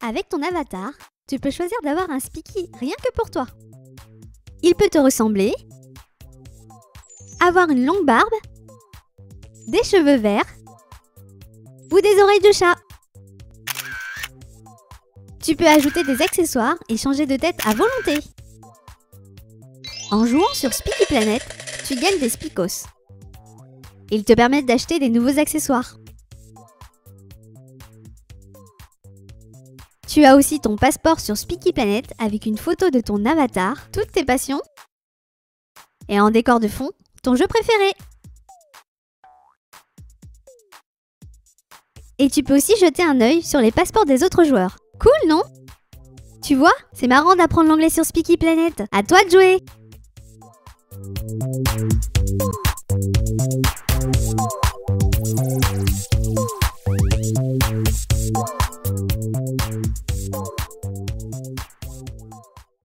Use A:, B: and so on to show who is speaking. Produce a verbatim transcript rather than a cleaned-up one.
A: Avec ton avatar, tu peux choisir d'avoir un Speaky rien que pour toi. Il peut te ressembler, avoir une longue barbe, des cheveux verts ou des oreilles de chat. Tu peux ajouter des accessoires et changer de tête à volonté. En jouant sur Speaky Planet, tu gagnes des Speakos. Ils te permettent d'acheter des nouveaux accessoires. Tu as aussi ton passeport sur Speaky Planet avec une photo de ton avatar, toutes tes passions et en décor de fond, ton jeu préféré. Et tu peux aussi jeter un œil sur les passeports des autres joueurs. Cool, non? Tu vois, c'est marrant d'apprendre l'anglais sur Speaky Planet. À toi de jouer!